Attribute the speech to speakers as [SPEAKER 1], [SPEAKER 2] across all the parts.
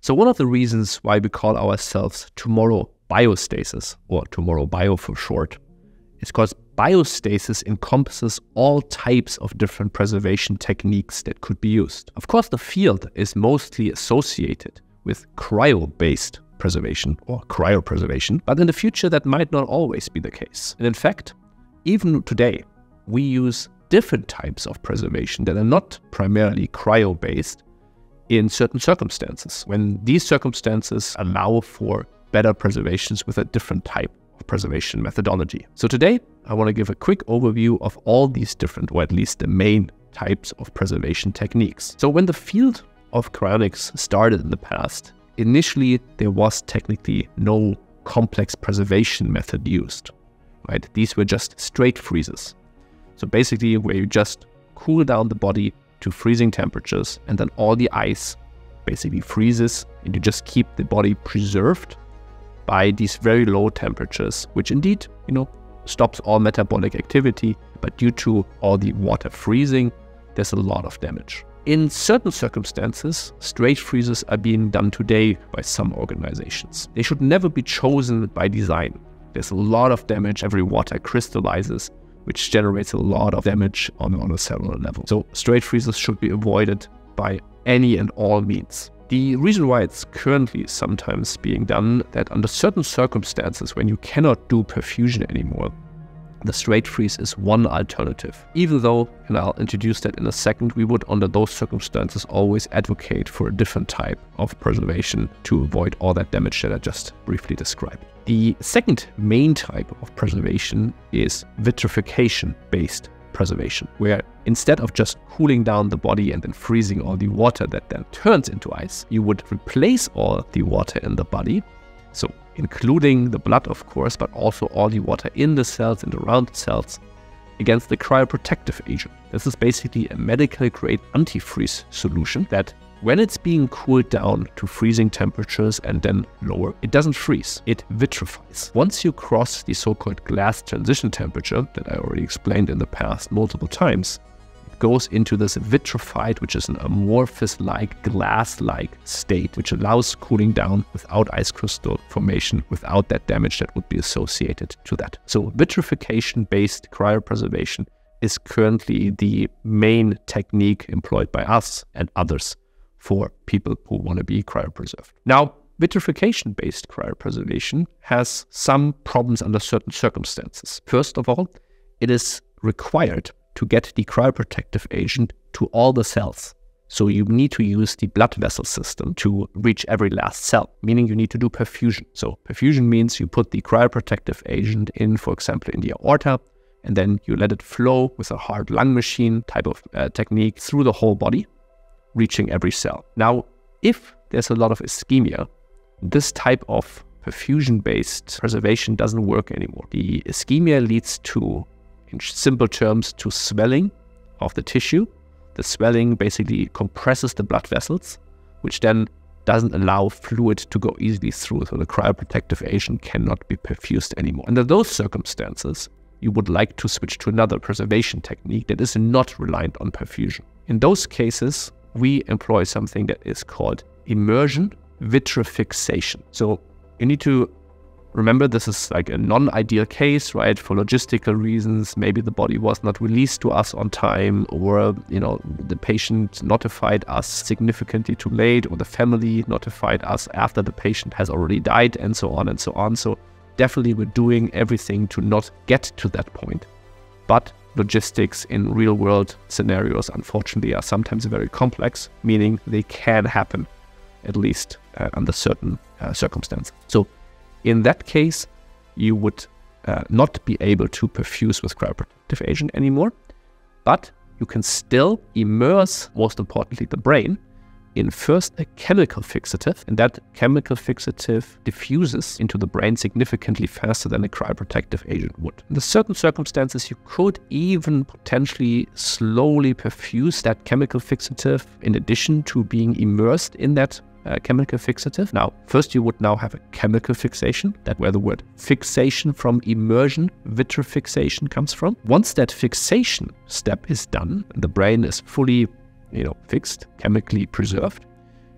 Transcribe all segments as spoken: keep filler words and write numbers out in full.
[SPEAKER 1] So one of the reasons why we call ourselves Tomorrow Biostasis, or Tomorrow Bio for short, is because biostasis encompasses all types of different preservation techniques that could be used. Of course, the field is mostly associated with cryo-based preservation or cryopreservation, but in the future that might not always be the case. And in fact, even today, we use different types of preservation that are not primarily cryo-based in certain circumstances, when these circumstances allow for better preservations with a different type of preservation methodology. So today, I want to give a quick overview of all these different, or at least the main types of preservation techniques. So when the field of cryonics started in the past, initially there was technically no complex preservation method used, right? These were just straight freezes. So basically where you just cool down the body to freezing temperatures and then all the ice basically freezes and you just keep the body preserved by these very low temperatures, which indeed, you know, stops all metabolic activity, but due to all the water freezing, there's a lot of damage. In certain circumstances, straight freezes are being done today by some organizations. They should never be chosen by design. There's a lot of damage. Every water crystallizes, which generates a lot of damage on, on a cellular level. So straight freezes should be avoided by any and all means. The reason why it's currently sometimes being done, that under certain circumstances when you cannot do perfusion anymore, the straight freeze is one alternative. Even though, and I'll introduce that in a second, we would under those circumstances always advocate for a different type of preservation to avoid all that damage that I just briefly described. The second main type of preservation is vitrification-based preservation, where instead of just cooling down the body and then freezing all the water that then turns into ice, you would replace all the water in the body, so including the blood of course, but also all the water in the cells and around the cells, against the cryoprotective agent. This is basically a medical grade antifreeze solution that when it's being cooled down to freezing temperatures and then lower, it doesn't freeze, it vitrifies. Once you cross the so-called glass transition temperature that I already explained in the past multiple times, it goes into this vitrified, which is an amorphous-like, glass-like state, which allows cooling down without ice crystal formation, without that damage that would be associated to that. So vitrification-based cryopreservation is currently the main technique employed by us and others for people who want to be cryopreserved. Now, vitrification-based cryopreservation has some problems under certain circumstances. First of all, it is required to get the cryoprotective agent to all the cells. So you need to use the blood vessel system to reach every last cell, meaning you need to do perfusion. So perfusion means you put the cryoprotective agent in, for example, in the aorta, and then you let it flow with a hard lung machine type of uh, technique through the whole body, reaching every cell. Now, if there's a lot of ischemia, this type of perfusion-based preservation doesn't work anymore. The ischemia leads to, in simple terms, to swelling of the tissue. The swelling basically compresses the blood vessels, which then doesn't allow fluid to go easily through, so the cryoprotective agent cannot be perfused anymore. Under those circumstances, you would like to switch to another preservation technique that is not reliant on perfusion. In those cases, we employ something that is called immersion vitrifixation. So you need to remember this is like a non-ideal case, right? For logistical reasons, maybe the body was not released to us on time, or you know, the patient notified us significantly too late, or the family notified us after the patient has already died, and so on and so on. So definitely we're doing everything to not get to that point. But logistics in real-world scenarios, unfortunately, are sometimes very complex, meaning they can happen, at least uh, under certain uh, circumstances. So in that case, you would uh, not be able to perfuse with cryoprotective agent anymore, but you can still immerse, most importantly, the brain in first a chemical fixative, and that chemical fixative diffuses into the brain significantly faster than a cryoprotective agent would. In certain circumstances, you could even potentially slowly perfuse that chemical fixative in addition to being immersed in that uh, chemical fixative. Now, first you would now have a chemical fixation, that where the word fixation from immersion, vitrifixation comes from. Once that fixation step is done, and the brain is fully you know, fixed, chemically preserved,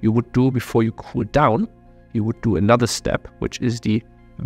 [SPEAKER 1] you would do before you cool down, you would do another step, which is the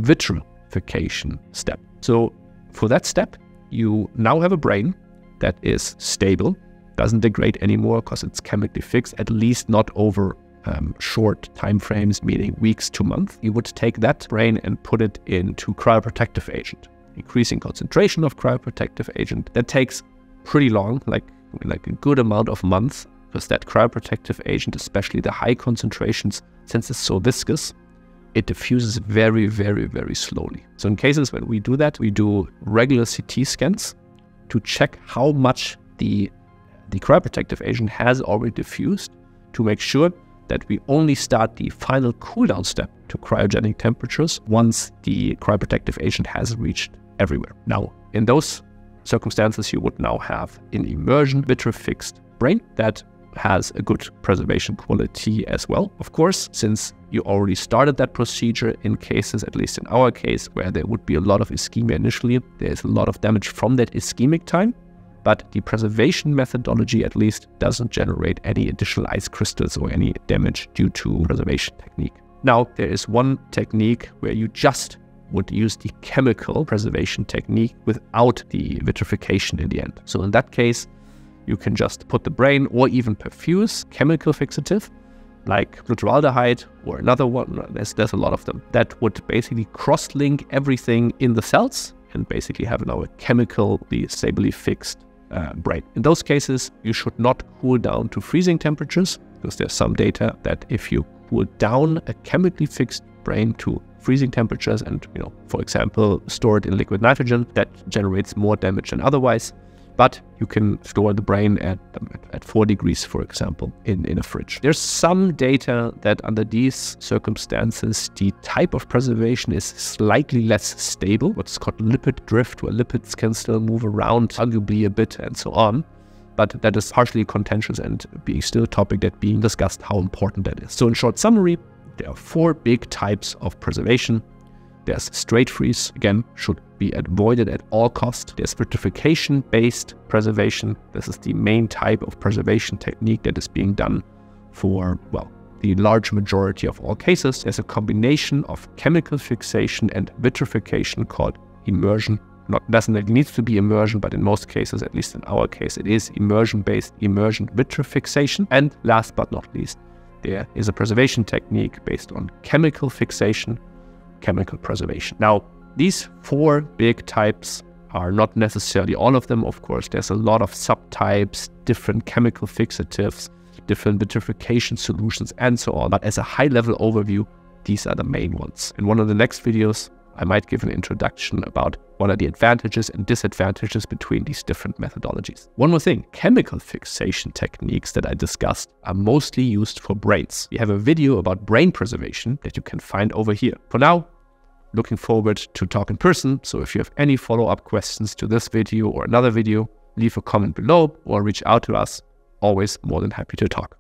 [SPEAKER 1] vitrification step. So for that step, you now have a brain that is stable, doesn't degrade anymore because it's chemically fixed, at least not over um, short time frames, meaning weeks to months. You would take that brain and put it into cryoprotective agent, increasing concentration of cryoprotective agent. That takes pretty long, like, like a good amount of months, because that cryoprotective agent, especially the high concentrations, since it's so viscous, it diffuses very, very, very slowly. So in cases when we do that, we do regular C T scans to check how much the, the cryoprotective agent has already diffused, to make sure that we only start the final cool down step to cryogenic temperatures once the cryoprotective agent has reached everywhere. Now, in those circumstances, you would now have an immersion vitrifixed brain that has a good preservation quality as well. Of course, since you already started that procedure in cases, at least in our case, where there would be a lot of ischemia initially, there's a lot of damage from that ischemic time, but the preservation methodology at least doesn't generate any additional ice crystals or any damage due to preservation technique. Now, there is one technique where you just would use the chemical preservation technique without the vitrification in the end. So in that case, you can just put the brain or even perfuse chemical fixative, like glutaraldehyde or another one. There's, there's a lot of them that would basically cross-link everything in the cells and basically have now a chemically stably fixed uh, brain. In those cases, you should not cool down to freezing temperatures, because there's some data that if you cool down a chemically fixed brain to freezing temperatures and, you know, for example, store it in liquid nitrogen, that generates more damage than otherwise. But you can store the brain at, at four degrees, for example, in, in a fridge. There's some data that under these circumstances, the type of preservation is slightly less stable, what's called lipid drift, where lipids can still move around, arguably a bit, and so on. But that is partially contentious and being still a topic that being discussed how important that is. So in short summary, there are four big types of preservation. There's straight freeze, again, should be avoided at all costs. There's vitrification-based preservation. This is the main type of preservation technique that is being done for, well, the large majority of all cases. There's a combination of chemical fixation and vitrification called immersion. Not doesn't it needs to be immersion, but in most cases, at least in our case, it is immersion-based emergent vitrifixation. And last but not least, there is a preservation technique based on chemical fixation, chemical preservation. Now, these four big types are not necessarily all of them, of course. There's a lot of subtypes, different chemical fixatives, different vitrification solutions, and so on. But as a high-level overview, these are the main ones. In one of the next videos, I might give an introduction about what are the advantages and disadvantages between these different methodologies. One more thing, chemical fixation techniques that I discussed are mostly used for brains. We have a video about brain preservation that you can find over here. For now, looking forward to talk in person. So if you have any follow-up questions to this video or another video, leave a comment below or reach out to us. Always more than happy to talk.